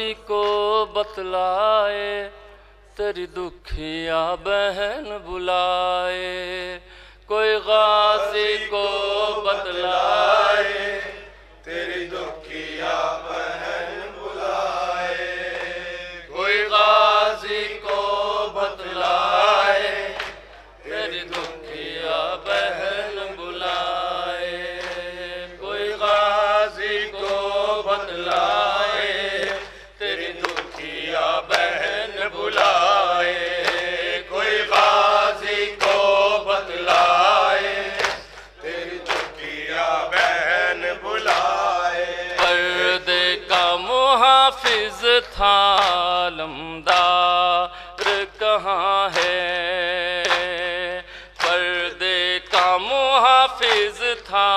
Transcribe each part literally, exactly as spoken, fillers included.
غازی کو بتلائے تیری دکھیا بہن بلائے کوئی غازی کو بتلائے تیری دکھیا بہن بلائے کوئی غازی کو بتلائے تیری دکھیا بہن بلائے کوئی غازی کو بتلائے تیری دکھیا بہن بلائے کوئی غازی کو بتلائے تیری دکھیا بہن بلائے پردے کا محافظ تھا علمدار کہاں ہے پردے کا محافظ تھا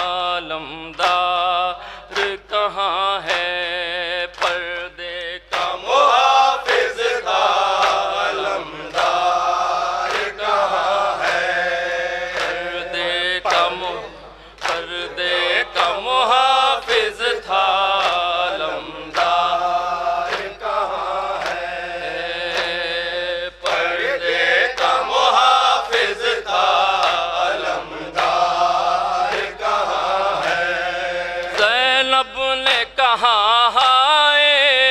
علمدار کہاں ہے پردے کا محافظ کا علمدار کہاں ہے پردے کا پردے کا محافظ تھا علمدار کہاں ہے پردے کا محافظ تھا علمدار کہاں ہے زینب نے کہا ہائے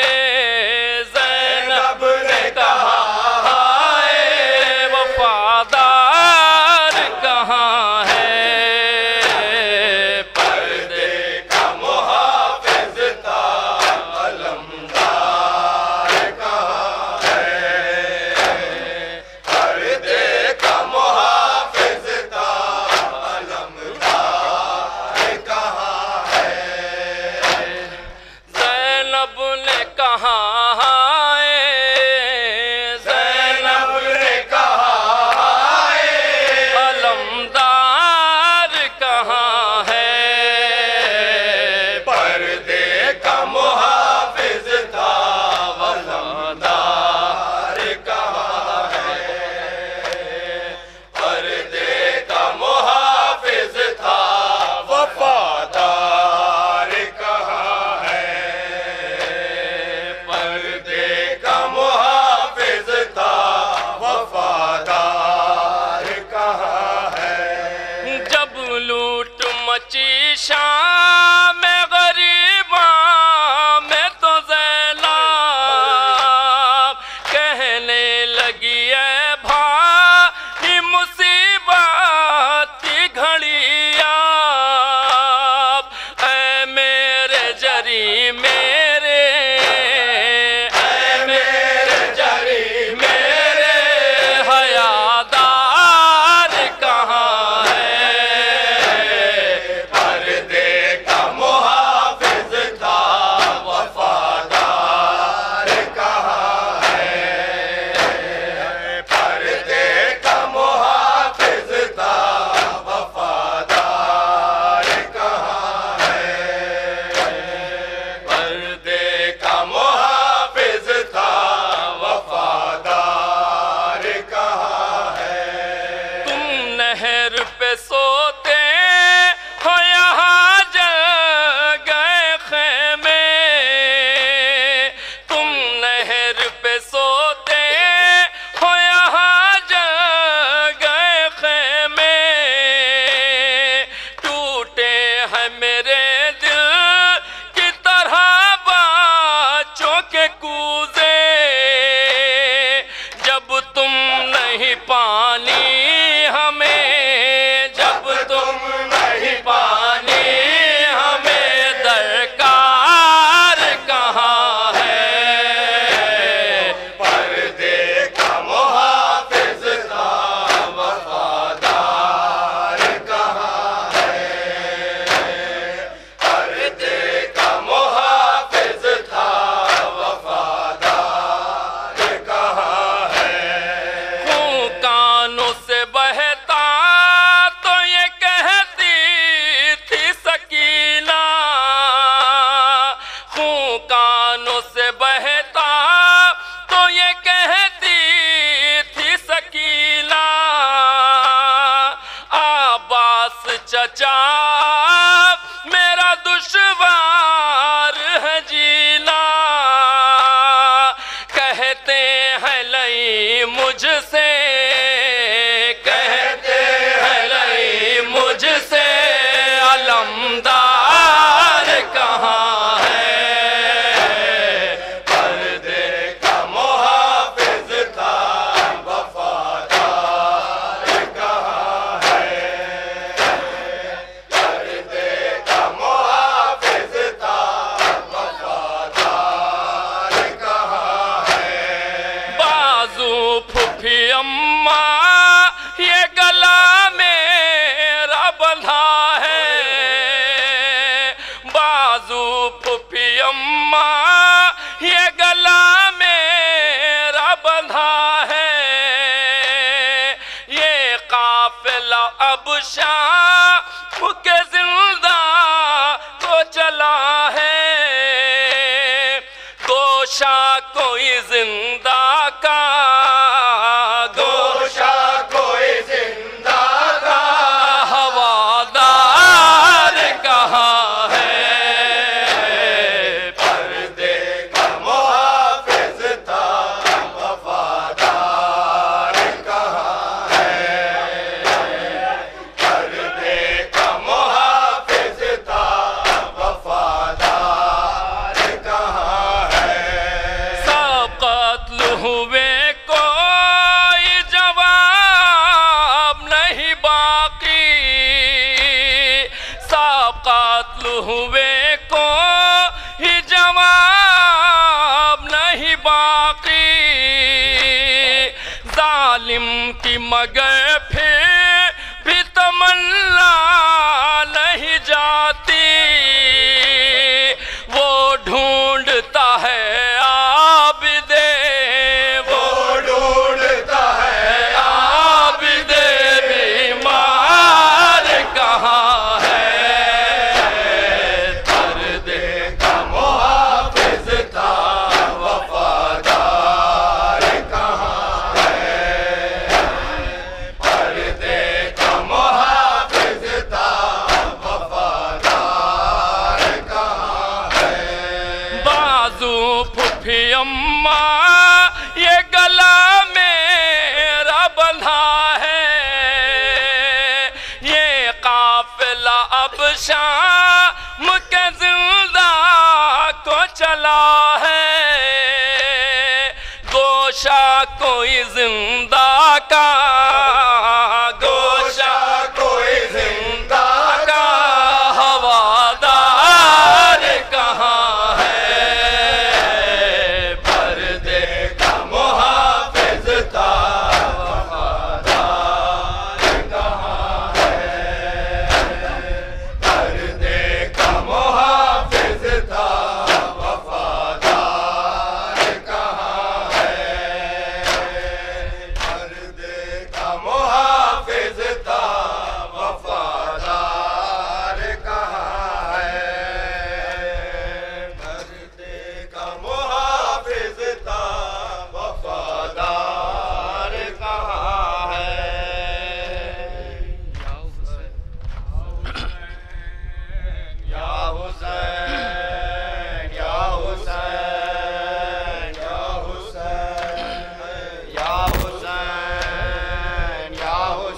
زینب نے کہا ہائے وفادار کہاں ہے پردے کا محافظ تھا علمدار کہاں ہے پردے کا محافظ تھا علمدار کہاں ہے زینب نے کہا ہائے زینب نے کہا ہائے علمدار کہاں ہے پردے کا محافظ تھا علمدار کہاں ہے پردے کا محافظ تھا وفادار کہاں ہے پردے کا محافظ تھا وفادار کہاں ہے جب لوٹ مچی شام میں غریباں میں تو زینب کہنے لگی اے بھائی مصیبت کی گھڑی اب اے میرے جری میرے اے میرے جری میرے حیادار کہاں ہے پردے کا محافظ تھا وفادار کہاں ہے پردے کا محافظ تھا وفادار کہاں ہے پردے کا محافظ تھا وفادار کہاں ہے تم نہر پہ سوتے ہو یہاں جل گئے خیمے تم نہر پہ سوتے ہو یہاں جل گئے خیمے ٹوٹے ہیں میرے دل کی طرح بچوں کے کوزے جب تم نہیں پانی ہمیں جب تم نہیں پانی ہمیں درکار کہاں ہے پردے کا محافظ تھا وفادار کہاں ہے پردے کا محافظ تھا وفادار کہاں ہے خون کانوں سے بہتا تو یہ کہتی تھی سکینہ خون کانوں سے بہتا تو یہ کہتی تھی سکینہ عباس چچا میرا دشوار ہے جینا شام کے زندہ کو چلا ہے، گوشہ کوئی زندہ کا، گوشہ کوئی زندہ کا، ہوادار کہاں ہے، پردے کا محافظ تھا وفادار کہاں ہے، پردے کا محافظ تھا وفادار کہاں ہے، سب قتل ہوئے کوئی جواب نہیں باقی، سب قتل ہوئے کوئی جواب نہیں باقی، ظالم کی مگر پھر بھی تمنا نہیں جاتی، وہ ڈھونڈتا ہے عابد، وہ ڈھونڈتا ہے عابد بیمار کہاں ہے، پردے کا محافظ تھا وفادار کہاں ہے، پردے کا محافظ تھا وفادار کہاں ہے، بازو پھپھی اماں یہ گلا میرا بندھا ہے، یہ قافلہ اب شام کے زندہ کو چلا ہے، گوشہ کوئی زندہ کا، گوشہ کوئی زندہ کا، ہوادار کہاں ہے، پردے کا محافظ تھا وفادار کہاں ہے، پردے کا محافظ تھا وفادار کہاں ہے، پردے کا محافظ تھا وفادار کہاں ہے، پردے کا محافظ تھا وفادار کہاں ہے، یا حسین یا حسین یا حسین یا حسین یا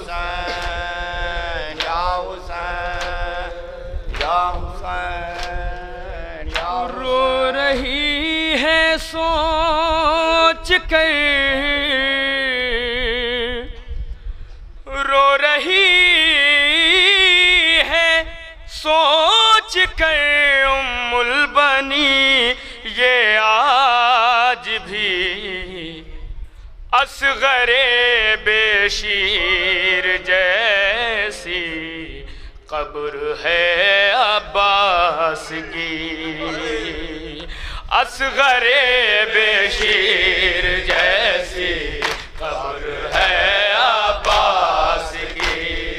حسین یا حسین یا حسین یا رو رہی ہے سوچ کر، رو رہی ہے سوچ کر ام البنی یہ آج بھی اصغر بے شیر جیسی قبر ہے عباس کی، اصغر بے شیر جیسی قبر ہے عباس کی،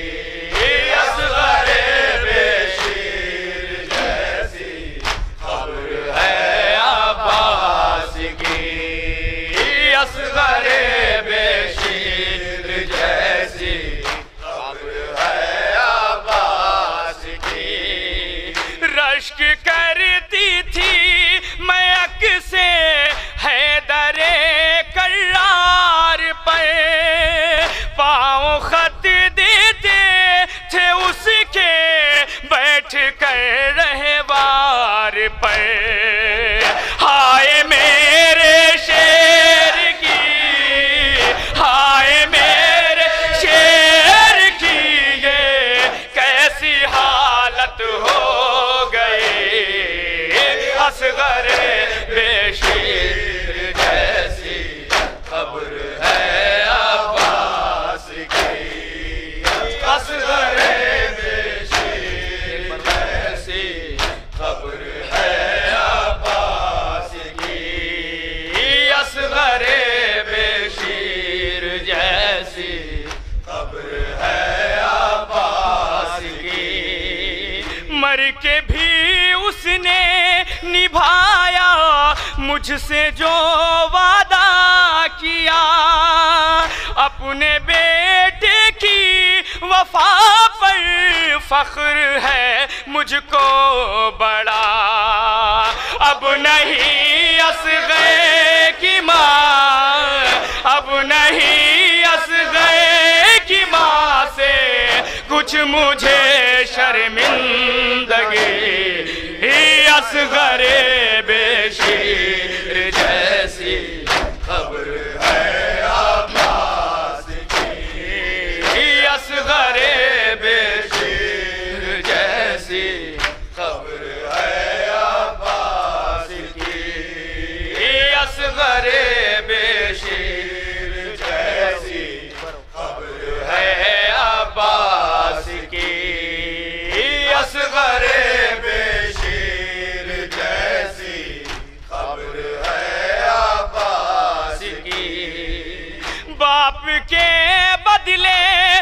اصغر بے شیر جیسی قبر ہے عباس کی، اصغر بے شیر جیسی قبر ہے عباس کی، رشک کرتی تھی میں سے حیدر کرار پر، پاؤں خط دیتے تھے اس کے بیٹھ کر رہوار پر، ہائے میرے شیر کی، ہائے میرے شیر کی یہ کیسی حالت ہو گئی، اصغر بے شیر جیسی قبر ہے عباس کی، اصغر بے شیر جیسی قبر ہے مر کے بھی اس نے نبھایا مجھ سے جو وعدہ کیا، اپنے بیٹے کی وفا پر فخر ہے مجھ کو بڑا، اب نہیں اصغر کی ماں، اب نہیں اصغر کی ماں سے کچھ مجھے شرمندگی، ہی اصغر بشیر جیسی خبر ہے عباس کی، ہی اصغر بشیر جیسی خبر ہے عباس کی، ہی اصغر بشیر جیسی خبر ہے عباس کی، اصغر بشیر جیسی خبر ہے عباس کی، باپ کے بدلے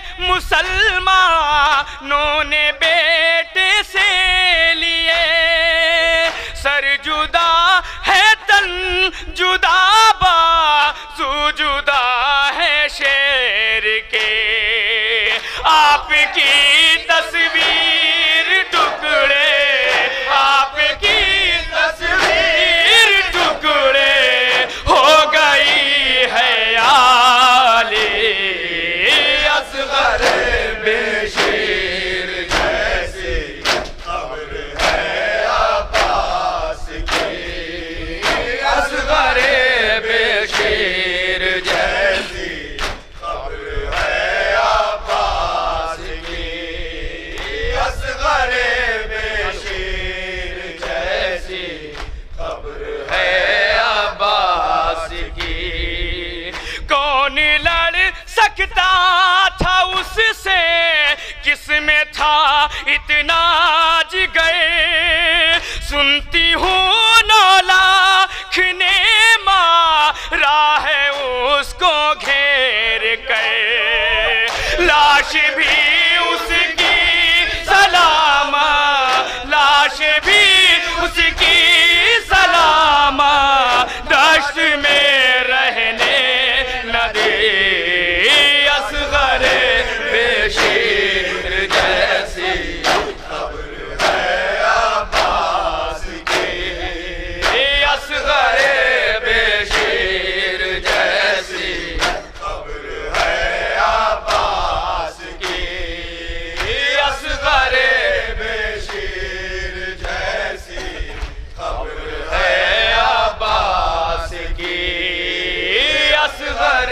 مسلمانوں نے بیٹے سے لیے، سر جدا ہے تن جدا بازو جدا ہے شیر کے، آپ کی تصویر ٹکڑے، آپ کی تصویر ٹکڑے ہو گئی ہے آلے اصغر بشیر جیسی خبر ہے عباس کی، اصغر بشیر جیسی خبر ہے عباس کی، اصغر بشیر جیسی خبر ہے عباس کی، کون لڑ سکتا تھا اس سے، کس میں تھا اتنا جگر، سنتی ہوں نو لاکھ نے مارا ہے اس کو گھیر کر، لاش بھی اس کی سلام، لاش بھی اس کی سلام، دشت میں رہنے نہ دے، اصغر بشیر جیسی خبر ہے عباس کی، اصغر بشیر جیسی خبر ہے عباس کی، اصغر بشیر جیسی خبر ہے عباس کی، اصغر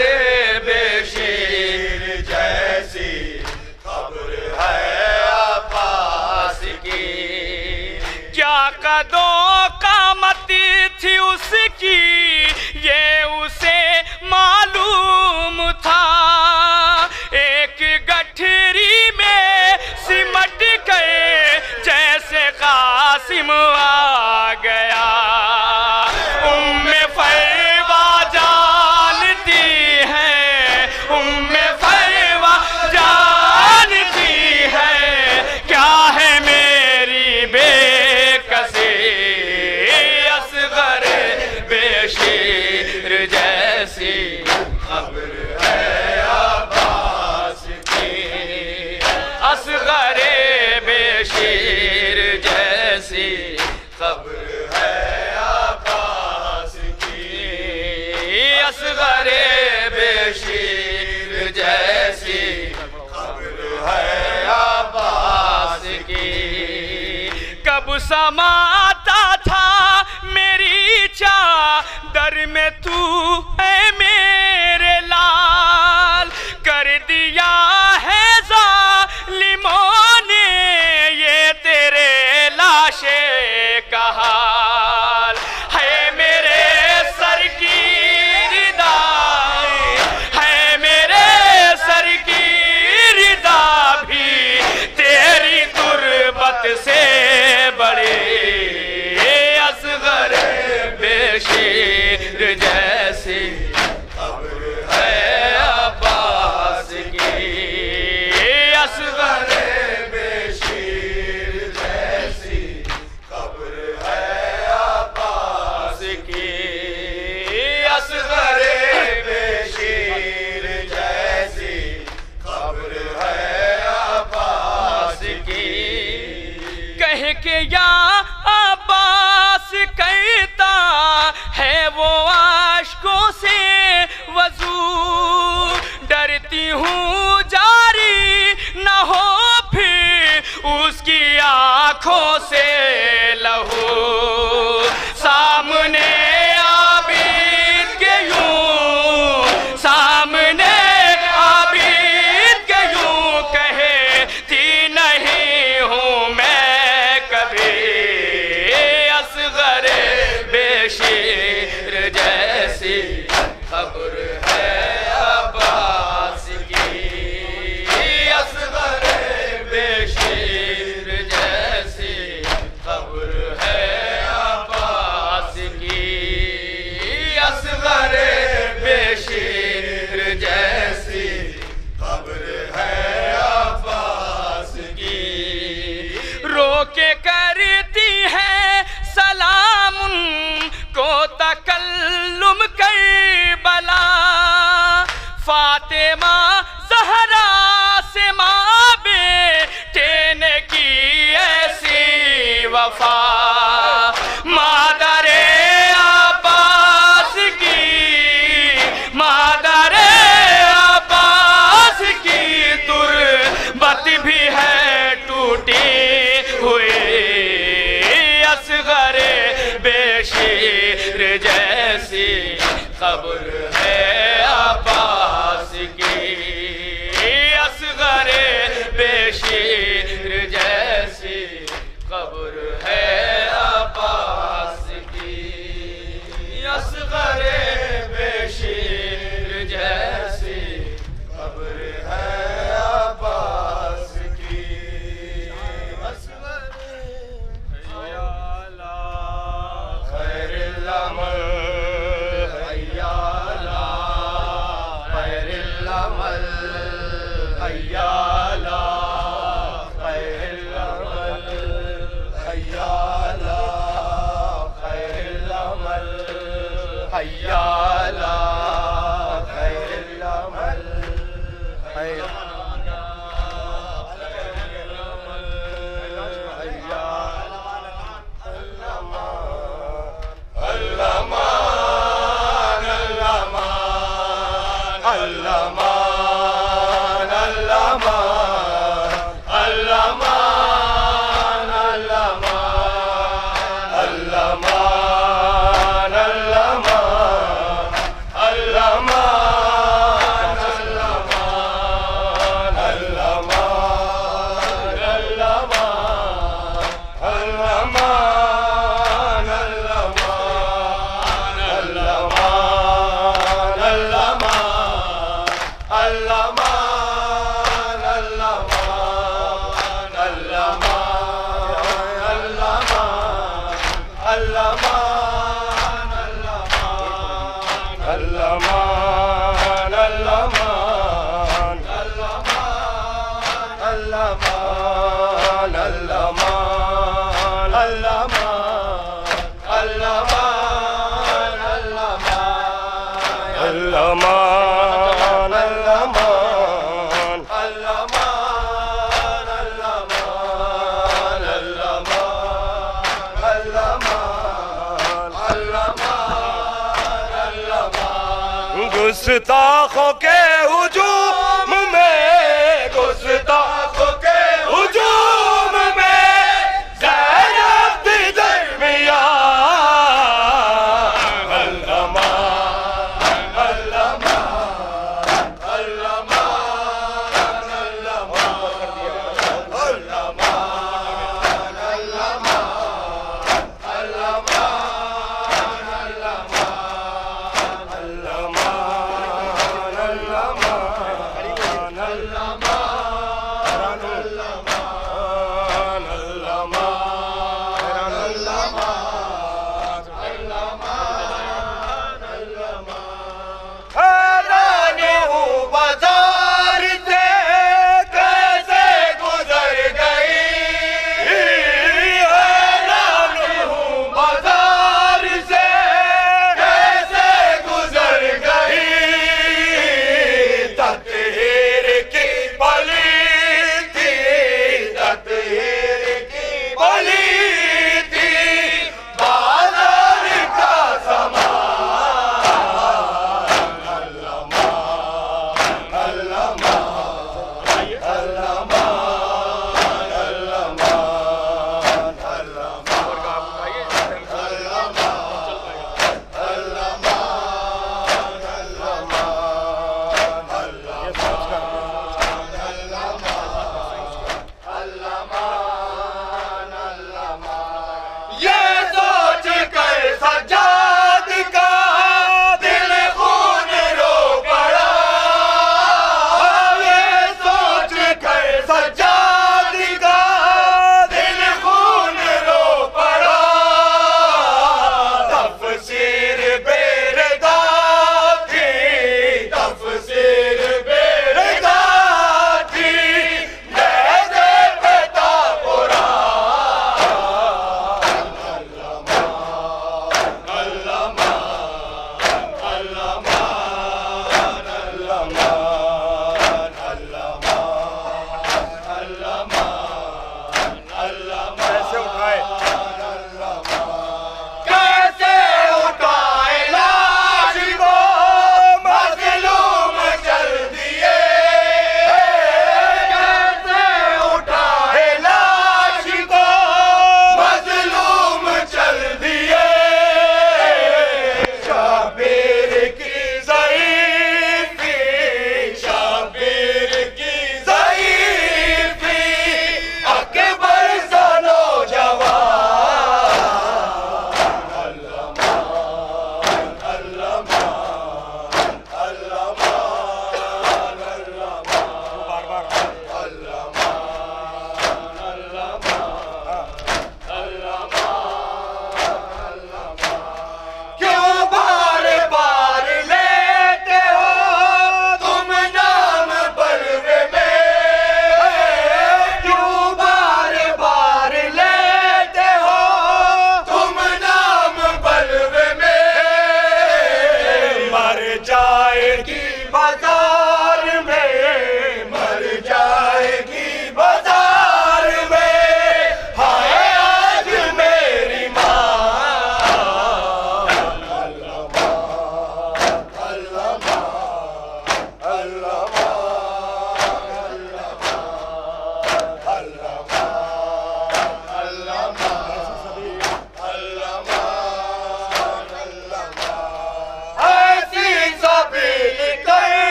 بشیر جیسی خبر ہے عباس کی، کیا قدوں قامت تھی اس کی یہ اسے معلوم تھا، ایک گٹھری میں سمٹ گئے جیسے قاسم آ گیا، ام فیوہ جانتی ہے، ام فیوہ جانتی ہے کیا ہے میری بے کسی، اصغر بشیر جیسی خبر ہے عباس کی، اصغر بشیر جیسی خبر ہے عباس کی، اصغر بشیر جیسی خبر ہے عباس کی، کب سماتا تھا میری چادر میں تو ہے میرے لال، کر دیا ہے ظالموں نے یہ تیرے لاشے کا حال، ہے میرے سر کی ردا، ہے میرے سر کی ردا بھی تیری تربت سے بڑی، اصغر بشیر جیسی کہ یا عباس کرتا ہے وہ اشکوں سے وضو، ڈرتی ہوں جاری نہ ہو پھر اس کی آنکھوں سے لہو، سامنے عابد کے یوں، سامنے عابد کے یوں کہتی نہیں ہوں میں کبھی، اصغر بشیر جیسی خبر ہے عباس کی، اصغر بشیر جیسی خبر ہے عباس کی، اصغر بشیر جیسی خبر ہے عباس کی، رو کے کرتی ہے سلام ان کو تکلم کربلا، فاطمہ زہرا سے ماں بیٹے نے کی ایسی وفا، مادر عباس کی، مادر عباس کی تربت بھی ہے ٹوٹی ہوئی، اصغر بشیر جیسی خبر ہے عباس کی، اصغر بشیر جیسی خبر ہے عباس کی، اصغر بشیر جیسی خبر ہے عباس کی، اصغر حیا لا خیر العمل، حیا لا خیر العمل، حیا لا خیر العمل، حیا لا خیر العمل، حیا لا خیر العمل، حیا گستاخوں کے ہجوم میں، گستاخوں کے ہجوم میں زینب تھی درمیان، علامہ علامہ علامہ علامہ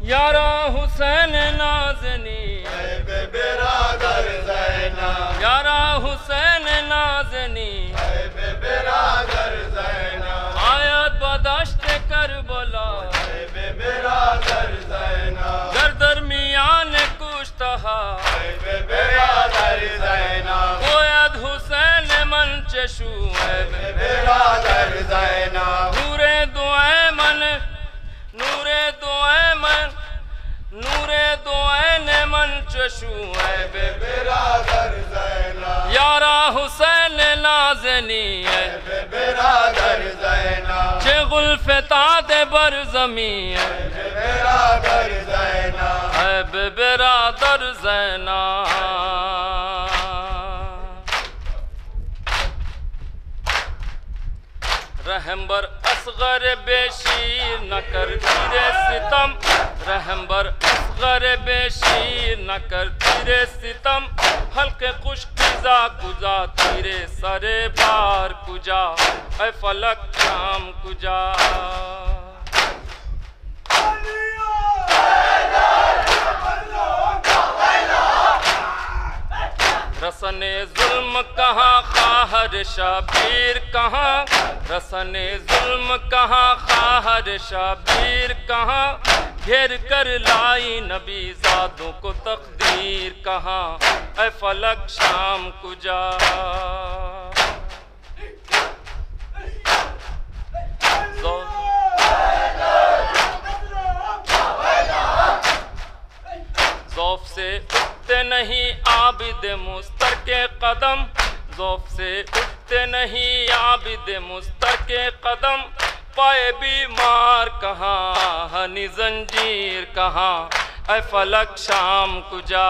یارا حسین نازنی اے بے برادر زینب یارا حسین نازنی اے بے برادر زینب آیت بدشت کربلا اے بے برادر زینب در درمیان کشتہا اے بے برادر زینب گوید حسین من چشو اے اے برادر زینب نور دو ایمن نور دو ایمن نور دو این من چشو اے بے برادر زینب یارا حسین نازنی اے بے برادر زینب چه غلف تاد بر زمین اے بے برادر زینب اے بے برادر زینا رحم بر اصغر بے شیر نہ کر تیرے ستم رحم بر اصغر بے شیر نہ کر تیرے ستم حلق خشک کزا کجا تیرے سر بار کجا اے فلک شام کجا رسن ظلم کہاں خواہر شبیر کہاں رسن ظلم کہاں خواہر شبیر کہاں گھیر کر لائی نبی زادوں کو تقدیر کہاں اے فلک شام کجا ذوف سے اٹھتے نہیں عابد مستر کے قدم ذوف سے اٹھتے نہیں عابد مستر کے قدم پائے بیمار کہاں ہنی زنجیر کہاں اے فلک شام کجا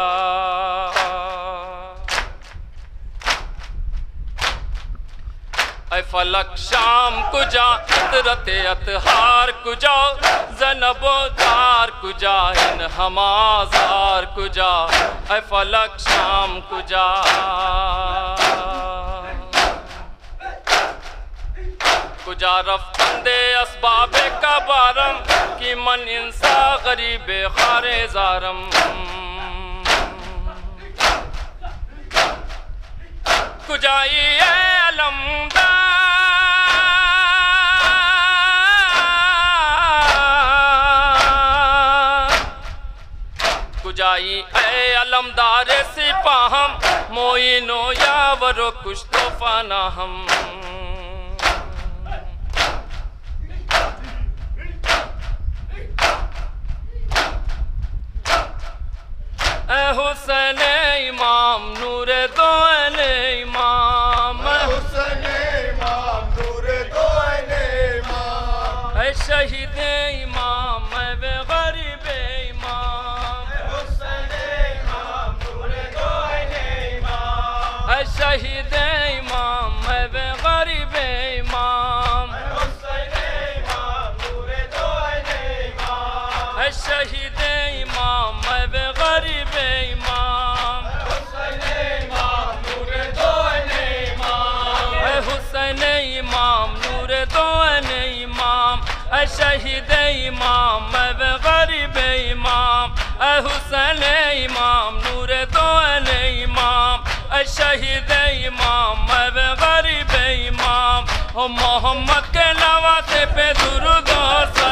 اے فلک شام کجا عطرت اطہار کجا زنب و دار کجا ان ہمازار کجا اے فلک شام کجا کجا رفتند اسباب کبارم کی من انسا غریب خار زارم کجائی اے علمدار کجائی اے علمدار سپاہم موئنو یاورو کچھ تو فاناہم اے حسین امام نور دو این امام اے حسین امام نور دو این امام اے شہید امام اے بے غریب امام اے حسین امام نور دو این امام اے شہید امام اے بے غریب امام اے حسین امام نور دو این امام اے شہید امام اے بے غریب امام اے حسین امام نور دو این امام اے شہید امام اے بے غریب امام اے حسین امام نور دو این امام اے شہید امام اے بے غریب امام او محمد کے نواسے پہ درود و